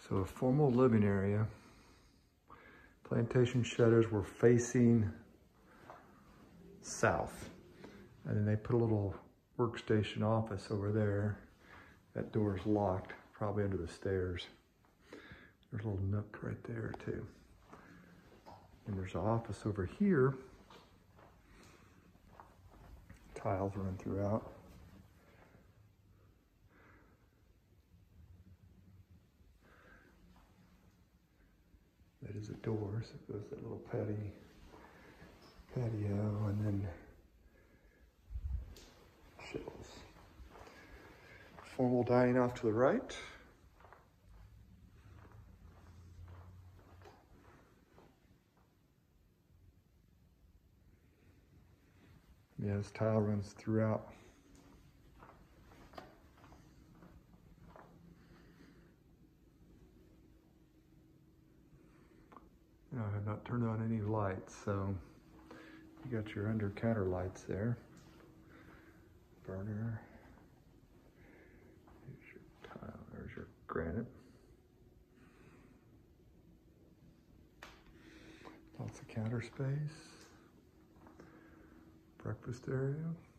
So a formal living area. Plantation shutters were facing south. And then they put a little workstation office over there. That door is locked, probably under the stairs. There's a little nook right there too. And there's an office over here. Tiles run throughout. That is a door, so it goes that little patio, and then shelves. Formal dining off to the right. Yeah, this tile runs throughout. I have not turned on any lights, so you got your under counter lights there. Burner. Here's your tile, there's your granite. Lots of counter space. Breakfast area.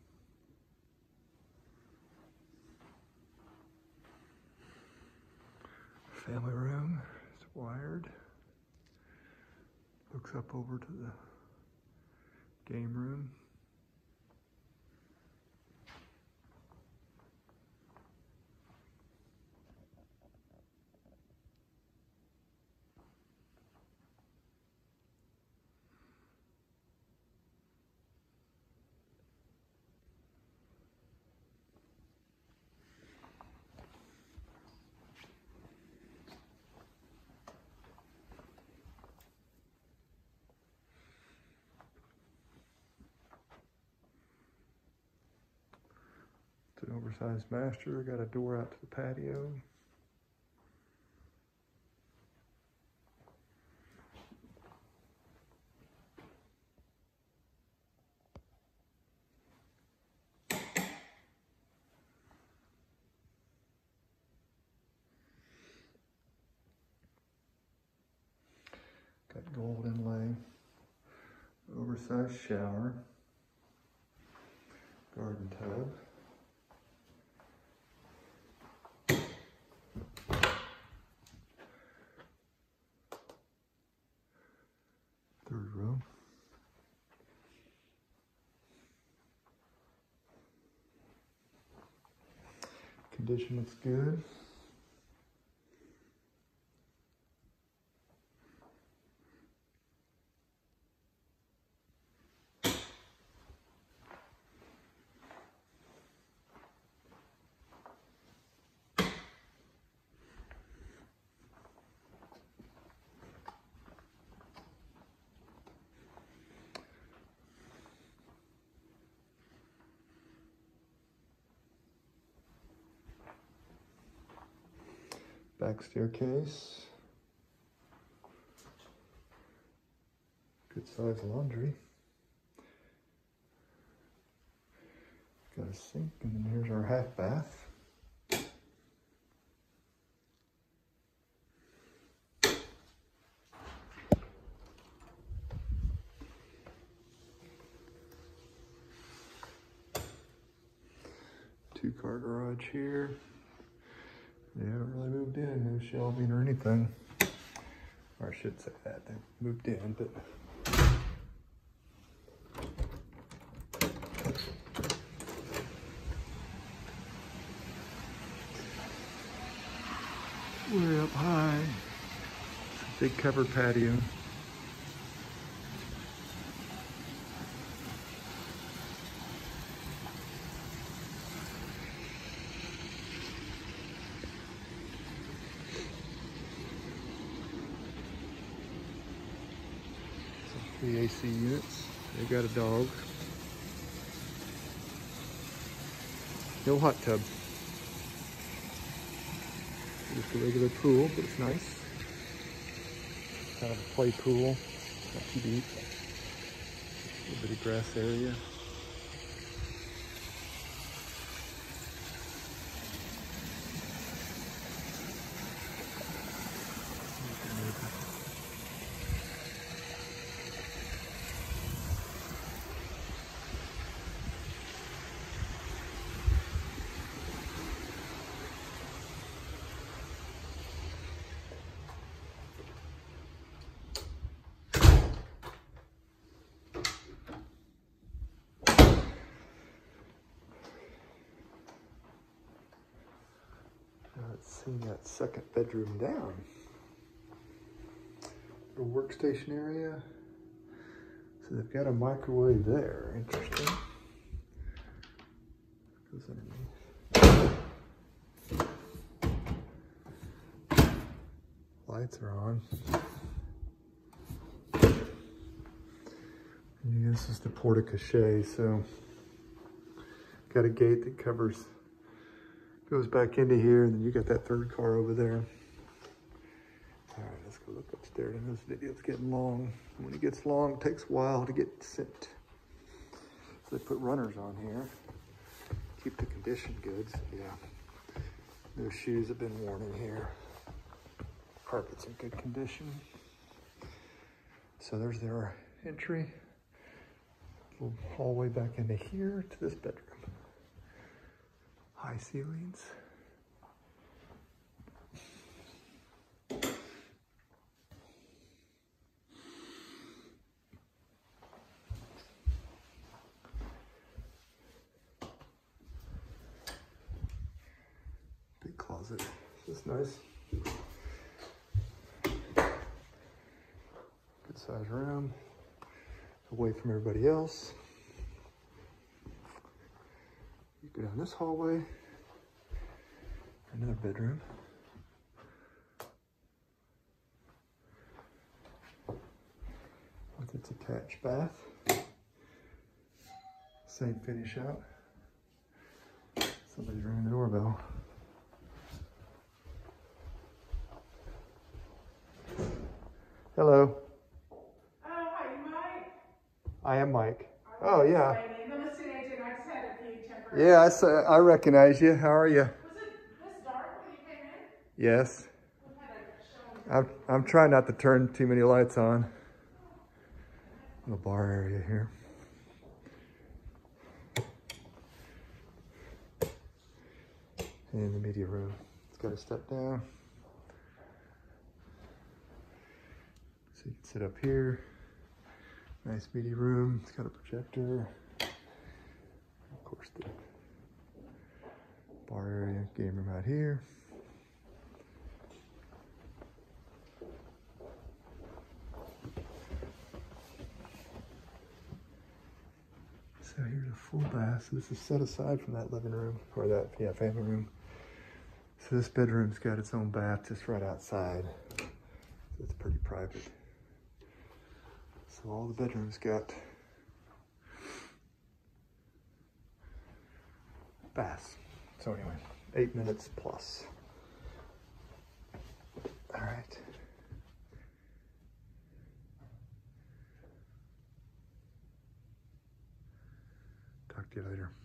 Family room is wired. Looks up over to the game room. It's an oversized master. Got a door out to the patio. Got gold inlay. Oversized shower. Garden tub. Third row. Condition looks good. Back staircase. Good size laundry. Got a sink, and then here's our half bath. Two-car garage here. They haven't really moved in, no shelving or anything. Or I should say that, they moved in, but we're up high. It's a big covered patio. The AC units. They got a dog. No hot tub. Just a regular pool, but it's nice. Kind of a play pool. Not too deep. A little bit of grass area. in that second bedroom down. Little workstation area. So they've got a microwave there. Interesting. Goes underneath. Lights are on. And this is the porte-cochere, so got a gate that goes back into here, and then you got that third car over there. All right, let's go look upstairs. And this video's getting long. When it gets long, it takes a while to get sent. So they put runners on here, keep the condition good. So yeah, no shoes have been worn in here. Carpet's in good condition. So there's their entry. Little hallway back into here to this bedroom. High ceilings. Big closet. This is nice. Good size room. Away from everybody else. You go down this hallway. Another bedroom. With its attached bath. Same finish out. Somebody's ringing the doorbell. Hello. Oh, hi, you Mike? I am Mike. Oh, yeah. The listing agent, I just had a few temporary. Yeah, I recognize you. How are you? Was it this dark when you came in? Yes. We had a showing. I'm trying not to turn too many lights on. Little bar area here. And the media room. It's got a step down. So you can sit up here. Nice media room. It's got a projector. Of course, the bar area, game room out here. So here's a full bath. So this is set aside from that living room, or that, yeah, family room. So this bedroom's got its own bath just right outside. So it's pretty private. So all the bedrooms got baths. So anyway, 8 minutes plus. All right. Talk to you later.